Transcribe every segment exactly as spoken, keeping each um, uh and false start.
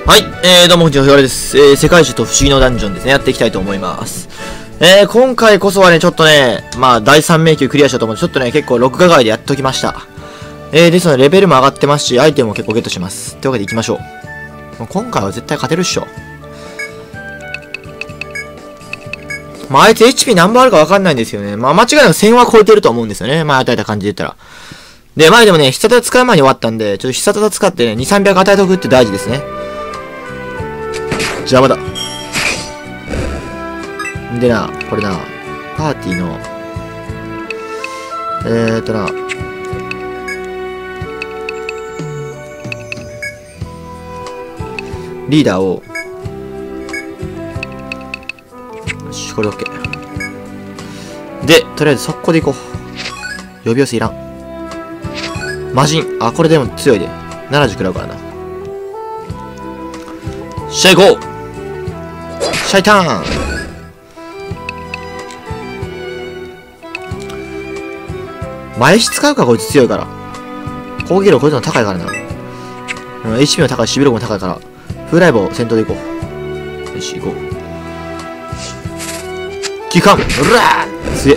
はい、えー、どうも、こんにちは、ひがれです。えー、世界中と不思議のダンジョンですね、やっていきたいと思います。えー、今回こそはね、ちょっとね、まあ、だいさん迷宮クリアしたと思うので、ちょっとね、結構録画外でやっておきました。えー、ですので、レベルも上がってますし、アイテムも結構ゲットします。というわけで行きましょう。もう今回は絶対勝てるっしょ。まあ、あいつ エイチピー 何本あるかわかんないんですよね。まあ、間違いなくせんは超えてると思うんですよね。まあ、与えた感じで言ったら。で、前でもね、必殺技使う前に終わったんで、ちょっと必殺技使ってね、に、さんびゃく与えとくって大事ですね。邪魔だ。でな、これな、パーティーの、えーっとな、リーダーを、よし、これ OK。で、とりあえず速攻で行こう。呼び寄せいらん。魔人。あ、これでも強いで。ななじゅう食らうからな。シャイゴーシャイターン。前石使うか、こいつ強いから。攻撃力こいつの高いからな。うん、エイチピー も高いし、守備力も高いから。フーライボ先頭で行こう。よし、行こう。キカンうらー強え。よ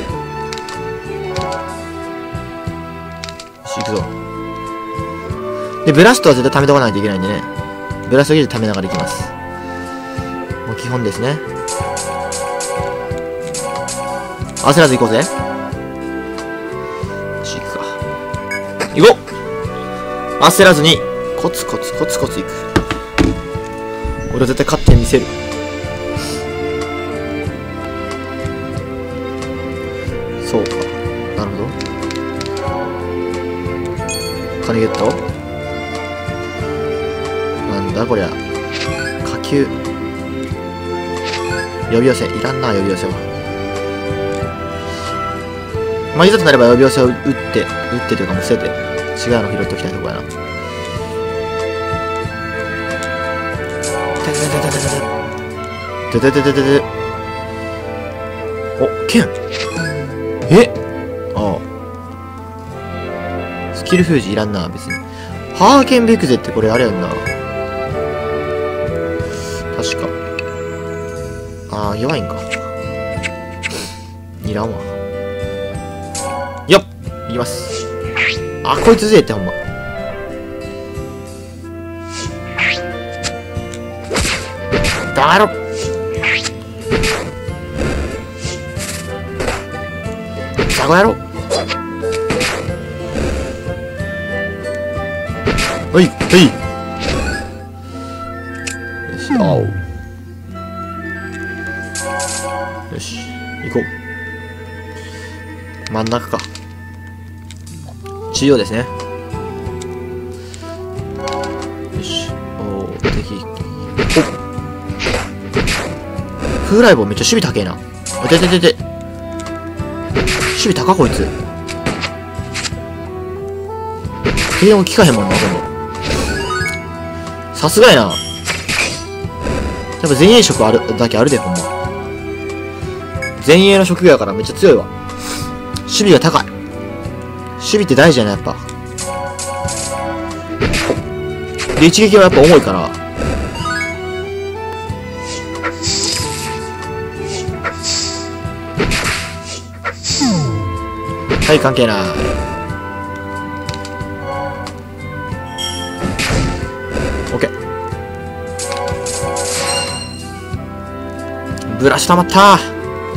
し、行くぞ。で、ブラストは絶対貯めとかないといけないんでね。ブラスト技術貯めながら行きます。もう基本ですね。焦らず行こうぜ。よし、行くか。行こう焦らずに、コツコツコツコツ行く。俺は絶対勝ってみせる。そうか。なるほど。金ゲットなんだこりゃ。火球。呼び寄せ。いらんな、呼び寄せは。まあ、いざとなれば呼び寄せを打って、打ってというかもう捨てて、違うの拾っておきたいところやな。ててててててて。お、剣。えああ。スキル封じいらんな、別に。ハーケンビクゼってこれあれやんな。確か。ああ、弱いんか。いらんわ。よっいきます。あ、こいつぜえってほんま。だろザコ野郎ほいほいよし、あおよし、行こう。真ん中か。中央ですね。よし。おー、敵。おフーライボーめっちゃ守備高えな。あ、てててて。守備高こいつ。敵も効かへんもんな、でも。さすがやな。やっぱ前衛色ある、だけあるで、ほんま。前衛の職業やからめっちゃ強いわ。守備が高い。守備って大事やな、やっぱ。で、一撃はやっぱ重いから。はい、関係ない。オッケー。ブラシ溜まったー。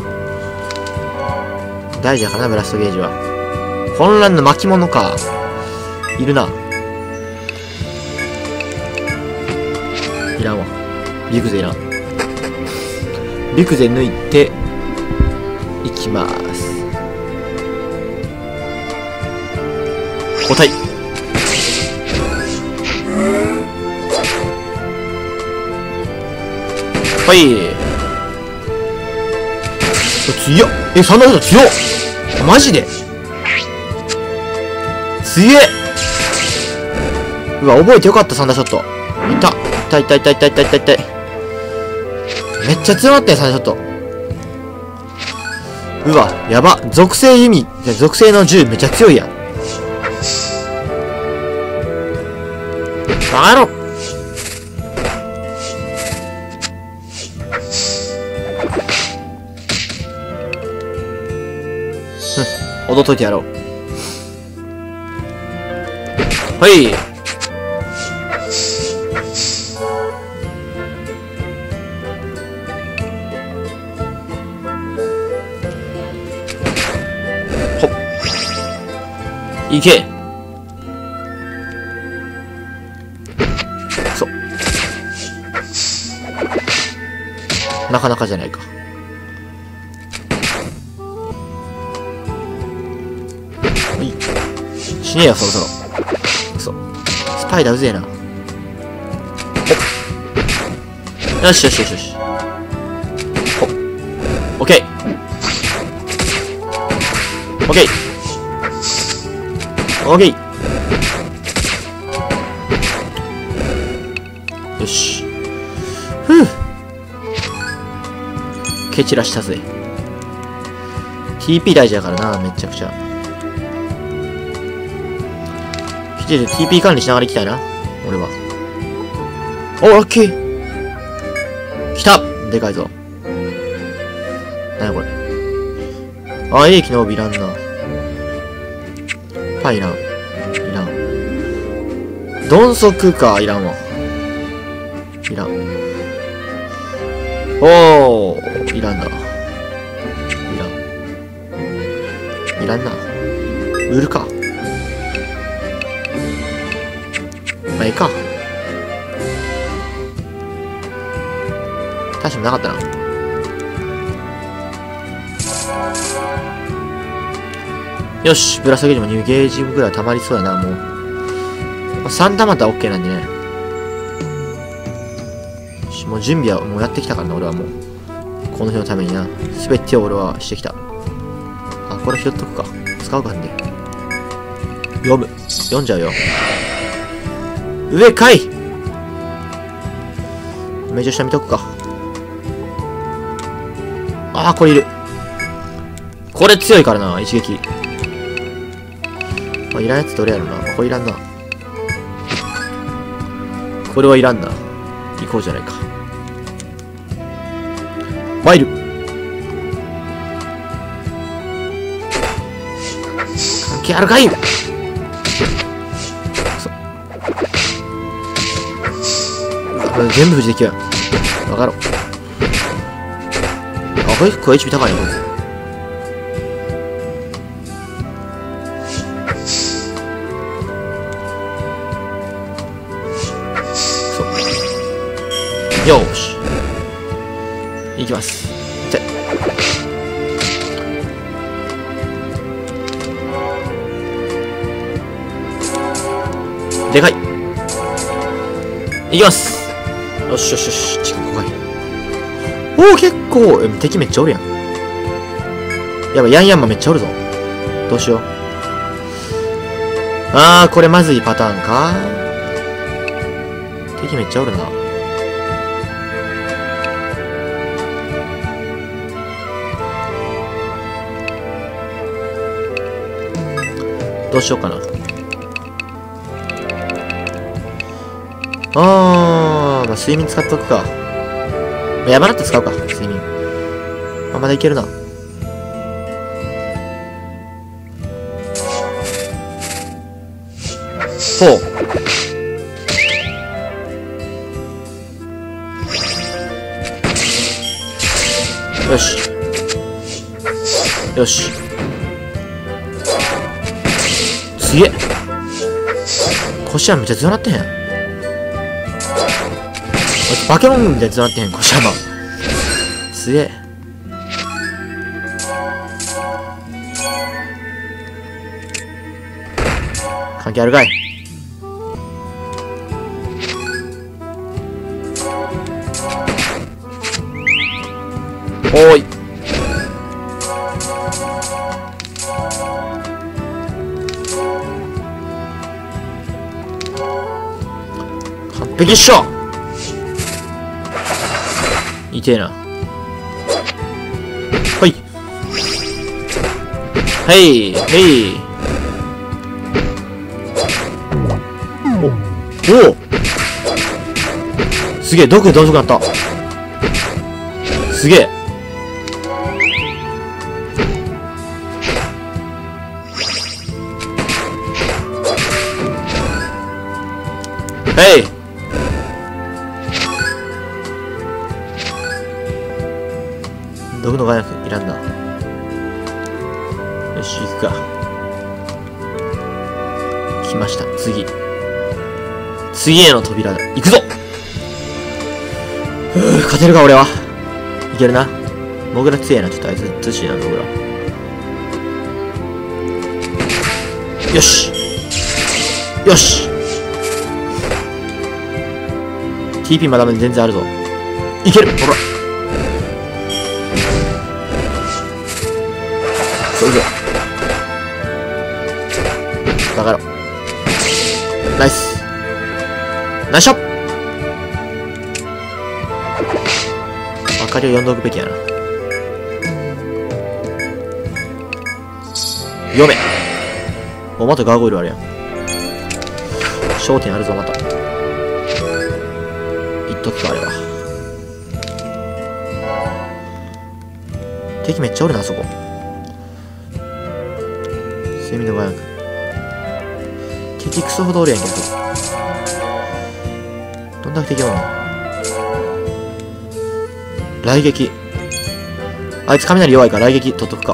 大事だからな、ブラストゲージは。混乱の巻物か。いるな。いらんわ。ビクゼいらん。ビクゼ抜いて、いきまーす。交代。はい。強っ。え、サンダーショット強っ。マジで強え。うわ、覚えてよかった、サンダーショット。いた。いたいたいたいたいたいたいた。めっちゃ強かったよ、サンダーショット。うわ、やば。属性弓、属性の銃めっちゃ強いやん。バカ野郎踊っといてやろう。はい。ほっ。いけ。そう。なかなかじゃないか。死ねえよ、そろそろ。嘘。スパイダーうぜえな。ほっ。よしよしよしよし。ほっ。オッケー。オッケー。オッケー。よし。ふぅ。蹴散らしたぜ。ティーピー 大事だからな、めちゃくちゃ。ティーピー 管理しながら行きたいな。俺は。お、ラッキー来たでかいぞ。なにこれ。あ、英気の帯いらんな。パイいらん。いらん。鈍足か、いらんわ。いらん。おー、いらんだ。いらん。いらんな。売るか。まあ、いいか。大してもなかったな。よし、ぶら下げにもにゲージぐらい溜まりそうやな、もう。さん玉だったら OK なんでね。よし、もう準備はもうやってきたからな、俺はもう。この日のためにな。すべてを俺はしてきた。あ、これ拾っとくか。使うかんで。読む。読んじゃうよ。上かい。命中下見とくか。ああ、これいる。これ強いからな、一撃。まあ、いらんやつどれやろな。これいらんな。これはいらんな。行こうじゃないか。ワイル。関係あるかい。これ全部無事できる。わかろう。あ、これ結構 エイチピー 高いな、こいつ。そう。よーし。いきます。ぜ。でかい。いきます。よしよしよし、近く来い。おお、結構、敵めっちゃおるやん。やばい、ヤンヤンマめっちゃおるぞ。どうしよう。あー、これまずいパターンか。敵めっちゃおるな。どうしようかな。あー、まあ、睡眠使っとくか。山なって使うか、睡眠。あ、まだいけるな。ほう。よし。よし。すげえ。腰はめっちゃ強なってへん。バケモンみたいに強なってへん、腰は。すげえ。関係あるかい。おーい。完璧っしょ。痛えな。はいはいはい。おお、すげえ、毒どうぞくなった。すげえ。 へい。毒の眼薬いらんな。よし、行くか。来ました。次。次への扉だ。行くぞ。ふぅ、勝てるか、俺は。いけるな。モグラ強えな。ちょっとあいつ、強しいな、モグラ。よし。よし。ティーピー まだ全然あるぞ。いける。ほら。そうぞ。バカ野郎。ナイス。ナイスショット。明かりを呼んどくべきやな。読め。お、またガーゴイルあるやん。焦点あるぞ、また。言っとくか、あれは。敵めっちゃおるな、あそこ。セミのバヤンク。敵クソほどおるやんけど。どんだけ敵おんの？雷撃。あいつ雷弱いから雷撃取っとくか。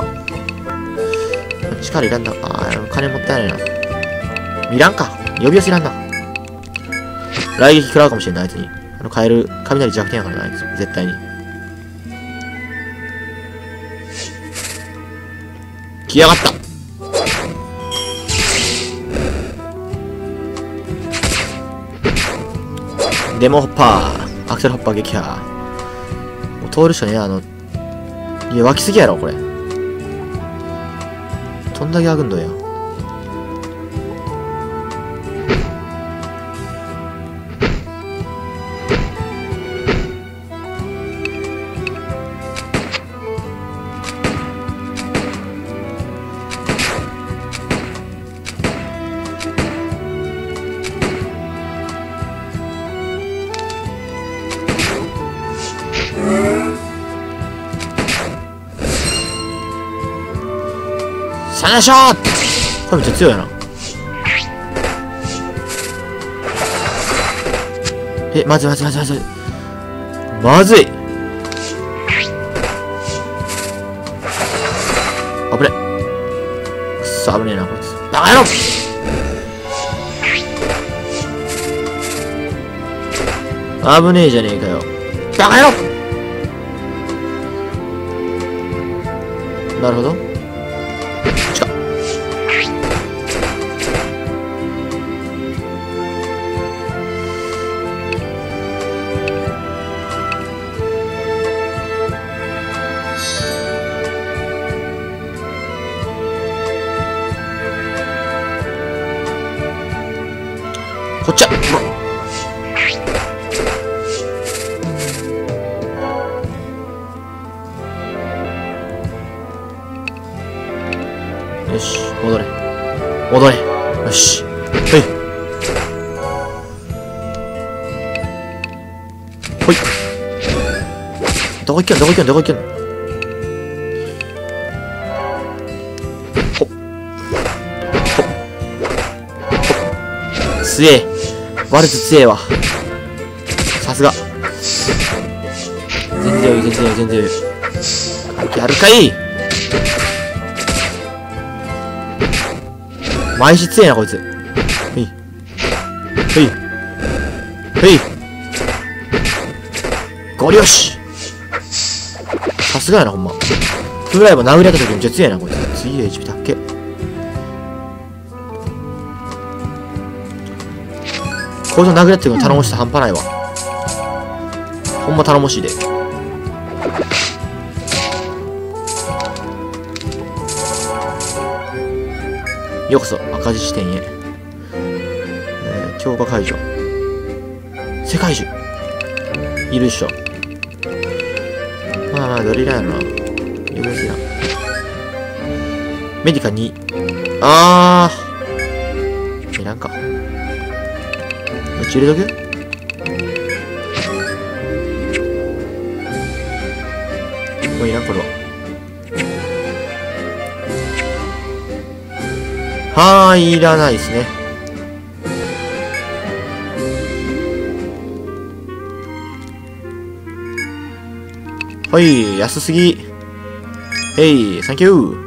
力いらんな。あー、金もったいないな。いらんか。呼び寄せいらんな。雷撃食らうかもしれない、あいつに。あの、カエル、雷弱点やからな、あいつ。絶対に。来やがった。デモホッパー。アクセルホッパー撃破。もう通る人ね、あの、いや、湧きすぎやろ、これ。どんだけあぐんどや。サナショー。これめっちゃ強いな。え、まずいまずいまずいまずい。まずい。あぶね。くっそ、危ねえな、こいつ。バカ野郎。危ねえじゃねえかよ。バカ野郎。なるほど。こっちゃ。よし、戻れ。戻れ。よし。ほい。ほい。どこ行けん、どこ行けん、どこ行けんの。ほっ。ほっ。ほっ。強え。ワルツ強えわ。さすが。全然余裕、全然余裕、全然余裕。関係あるかい。毎日強えな、こいつ。へい。へい。へい。ゴリ押し。さすがやな、ほんま。フライも殴り合った時めっちゃ強えな、こいつ。次 エイチピー だっけ。こいつの殴り合ってるの頼もしさ半端ないわ。ほんま頼もしいで。ようこそ赤字支店へ。えー、強化解除。世界中いるっしょ。まあまあドリラーやろな。有名すな。メディカに。あーいらんか。めっちゃ入れとく。もういらん、これは。はーい、いらないですね。 はい、安すぎ。へい、サンキュー。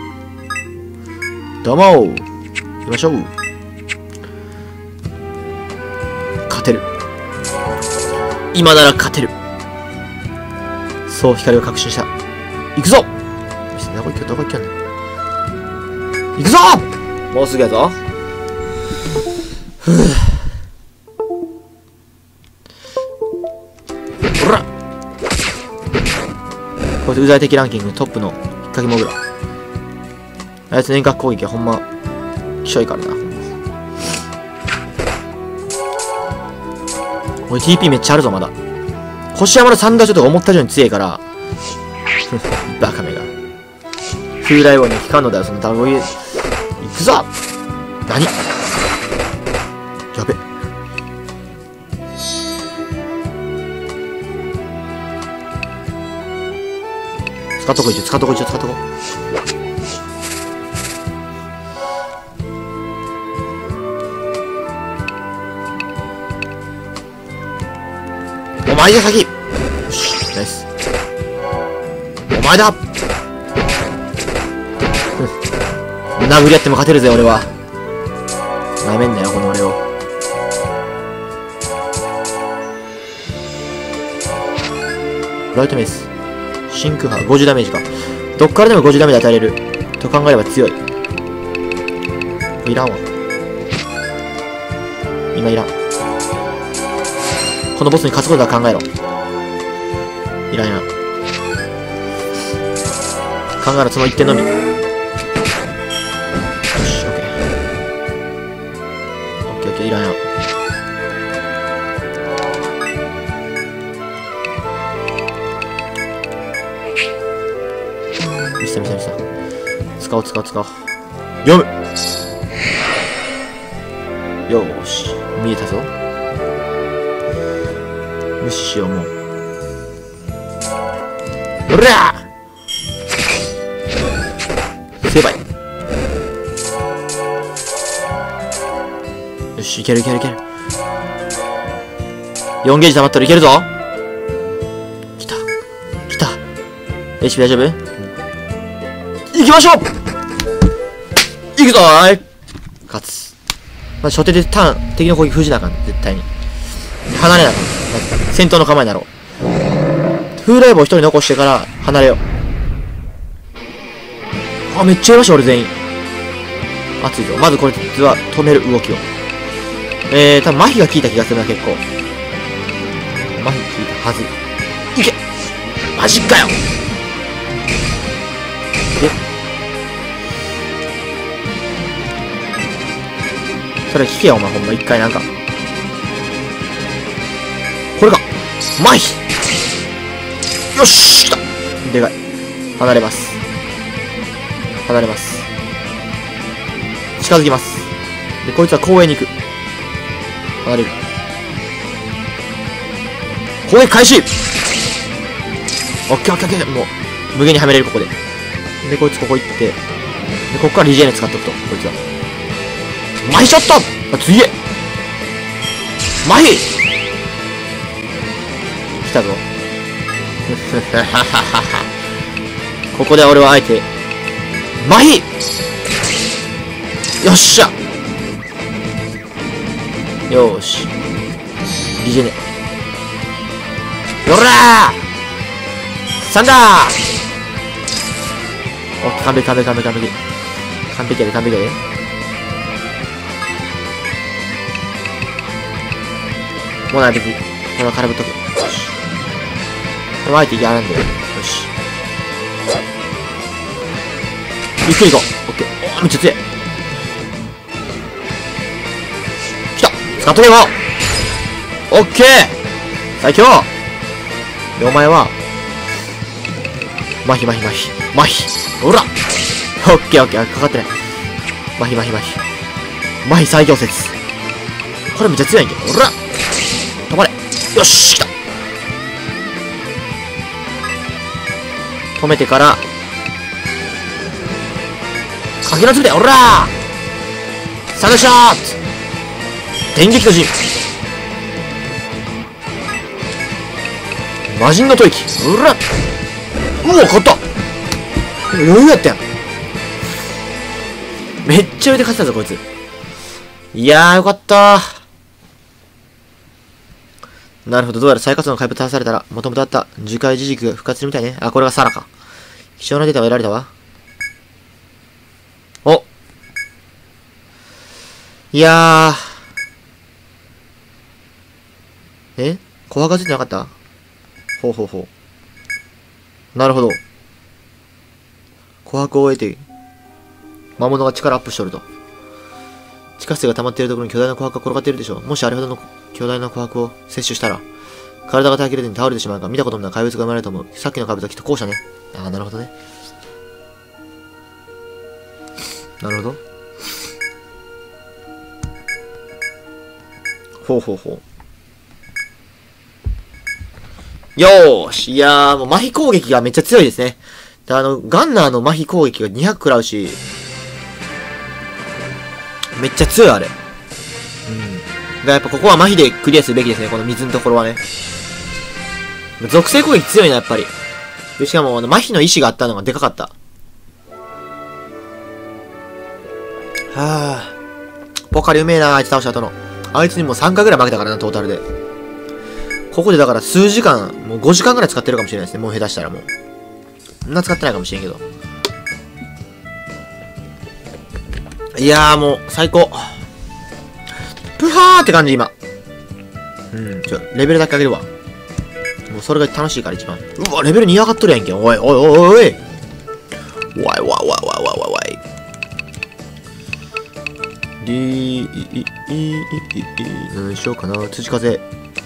どうも。行きましょう。勝てる。今なら勝てる。そう、光を確信した。行くぞ。どこ行け、どこ行けんの。行くぞ。もうすぐやぞ。ふぅ。ほら。こいつうざい敵ランキングトップの引っかきモグラ。あいつ遠隔攻撃はほんまきしょいからな。俺 ティーピー めっちゃあるぞまだ。星山のサンダーちょっと思った以上に強いからバカめが風来王には効かんのだよその単語言う。行くぞ。何やべ。使っとこいちょ使っとこいちょ使っとこ。お前が先。よしナイス。お前だ。殴り合っても勝てるぜ俺は。なめんなよこの俺を。ライトメイス真空波ごじゅうダメージか。どっからでもごじゅうダメージ与えれると考えれば強い。いらんわ今いらん。このボスに勝つことは考えろ。いらんいらん。考えろその一点のみ。よしオッケーオッケーオッケー。いらんやん。見せた見せた見せた。使おう使おう使おう。読む。よーし見えたぞ。無視しようもう。おらー成敗。よしいけるいけるいける。よんゲージ溜まったらいけるぞ。来た来た。 エイチピー 大丈夫。行きましょう。行くぞーい。勝つ。まず初手でターン敵の攻撃封じなあかん絶対に。離れなあかん。まず戦闘の構えになろう。風来棒一人残してから離れよう。あめっちゃいました俺全員。熱いぞ。まずこれ実は止める動きを。えー、多分麻痺が効いた気がするな結構。麻痺効いたはず。いけマジかよ。でそれ聞けよお前ほんま一回なんか。これか麻痺。よし来た。でかい。離れます。離れます。近づきます。でこいつは公園に行く。離れる。攻撃開始。オッケーオッケーオッケー。もう無限にはめれるここで。でこいつここ行って、でここからリジェネ使っておくと。こいつは麻痺ショット。あ次へ麻痺来たぞここで俺はあえて麻痺。よっしゃ。よーしリジェネ。よらーサンダー。おっ完璧完璧完璧完璧完璧やで完璧やで。もうない別にこの空振っとく。よしこの相手やらんでよ。よしゆっくり行こう。オッケー。おーめっちゃ強い。来た使っとけよ。オッケー最強。でお前は麻痺麻痺麻痺麻痺。ほらオッケーオッケーかかってない。麻痺麻痺麻痺麻痺最強説。これめっちゃ強いんけど。ほら止まれ。よし来た。止めてからかけらつくで。おらーサンダーショット電撃巨人。 魔人の吐息。うらっうわ、勝った余裕やったやん。めっちゃ腕勝ってたぞ、こいつ。いやー、よかったー。なるほど、どうやら再活動の怪物倒されたら、もともとあった樹海自軸が復活するみたいね。あ、これがサラか。貴重なデータが得られたわ。おいやー。えコアがついてなかった？ほうほうほう。なるほど。琥珀を得て、魔物が力アップしとると。地下水が溜まっているところに巨大な琥珀が転がっているでしょう。もしあれほどの巨大な琥珀を摂取したら、体が耐えきれずに倒れてしまうから見たこともない怪物が生まれると思う。さっきの怪物はきっと後者ね。ああ、なるほどね。なるほど。ほうほうほう。よーし。いやー、もう麻痺攻撃がめっちゃ強いですね。で、あの、ガンナーの麻痺攻撃がにひゃく食らうし、めっちゃ強い、あれ。うん。やっぱここは麻痺でクリアするべきですね、この水のところはね。属性攻撃強いな、やっぱり。で、しかも、あの、麻痺の意志があったのがでかかった。はぁ。ポカリうめえな、あいつ倒した後の。あいつにもうさんかいぐらい負けたからな、トータルで。ここでだから数時間、もうごじかんぐらい使ってるかもしれないですね、もう下手したらもう。そんな使ってないかもしれんけど。いやーもう、最高。プハーって感じ、今。うん、ちょ、レベルだけ上げるわ。もうそれが楽しいから一番。うわ、レベルに上がっとるやんけ。おい、おい、おい、おい。わいわいわいわいわいわい。りー、い、い、い、い、い、何しようかな。土風。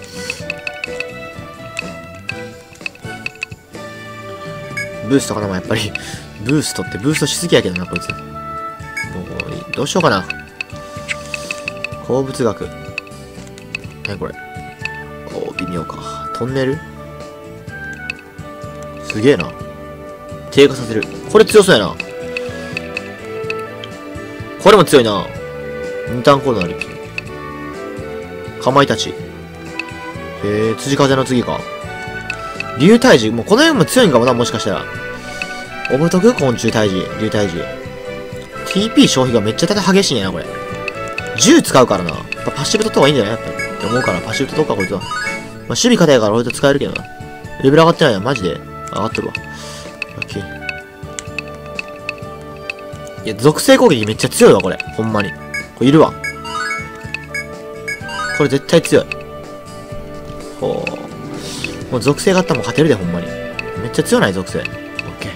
ブーストかな、やっぱり。ブーストってブーストしすぎやけどな、こいつ。もう、どうしようかな。鉱物学。何これ。おー、微妙か。トンネルすげえな。低下させる。これ強そうやな。これも強いな。インターンコードある。かまいたち。へえ、辻風の次か。竜退治。もうこの辺も強いんかもな、もしかしたら。覚えとく昆虫退治。竜退治。ティーピー 消費がめっちゃ激しいんやな、これ。銃使うからな。やっぱパッシブ取った方がいいんじゃないやっぱり。って思うから、パッシブ取っとくか、こいつは。まあ、守備硬いから俺と使えるけどな。レベル上がってないやん、マジで。上がっとるわ。オッケー。いや、属性攻撃めっちゃ強いわ、これ。ほんまに。これいるわ。これ絶対強い。ほう。もう属性があったらもう勝てるで、ほんまに。めっちゃ強ない、属性。オッケ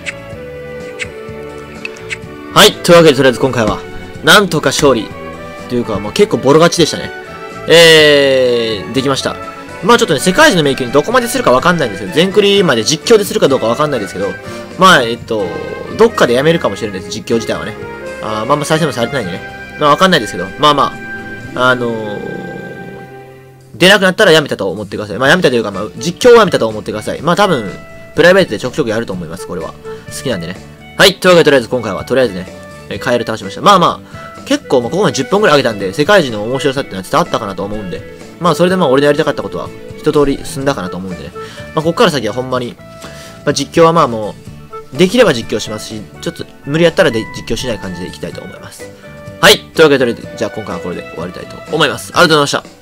ー。はい。というわけで、とりあえず今回は、なんとか勝利。というか、まあ、結構ボロ勝ちでしたね。えー、できました。まあちょっとね、世界一の迷宮にどこまでするかわかんないんですけど、全クリまで実況でするかどうかわかんないですけど、まあ、えっと、どっかでやめるかもしれないです、実況自体はね。あまあまあ再生もされてないんでね。まあわかんないですけど、まあまあ、あのー、出なくなったらやめたと思ってください。まあやめたというか、まあ実況はやめたと思ってください。まあ多分、プライベートでちょくちょくやると思います、これは。好きなんでね。はい、というわけでとりあえず今回は、とりあえずね、えー、カエル倒しました。まあまあ、結構、まあここまでじゅっぽんくらい上げたんで、世界一の面白さっていうのは伝わったかなと思うんで、まあそれでまあ俺のやりたかったことは、一通り済んだかなと思うんでね。まあこっから先はほんまに、まあ実況はまあもう、できれば実況しますし、ちょっと無理やったらで実況しない感じでいきたいと思います。はい。というわけで、じゃあ今回はこれで終わりたいと思います。ありがとうございました。